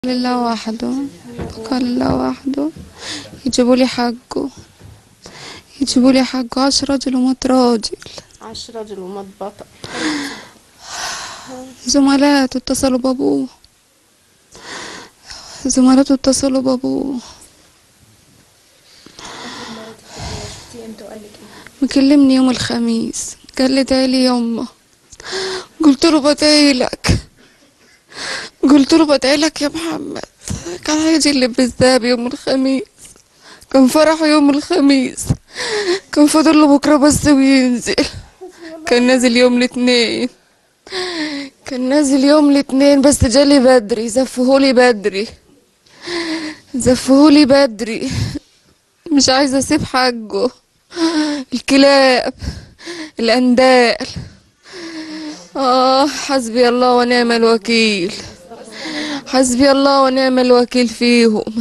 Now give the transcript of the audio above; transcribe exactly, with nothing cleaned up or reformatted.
لله وحده. قال الله وحده. يجيبوا لي حقه، يجيبوا لي حقه. عاش راجل ومات راجل. عاش راجل ومات بطل. زملاته اتصلوا بابوه، زملاته اتصلوا بابوه. مكلمني يوم الخميس، قال لي تعالي يما. قلت له بدعيلك، قلت له بدعيلك يا محمد. كان هيجي اللي بالذهب يوم الخميس، كان فرحه يوم الخميس، كان فاضل له بكره بس وينزل. كان نازل يوم الاثنين، كان نازل يوم الاثنين بس جالي بدري، زفهولي بدري، زفهولي بدري. مش عايزه اسيب حقه. الكلاب، الاندال. اه حسبي الله ونعم الوكيل، حسبي الله ونعم الوكيل فيهم.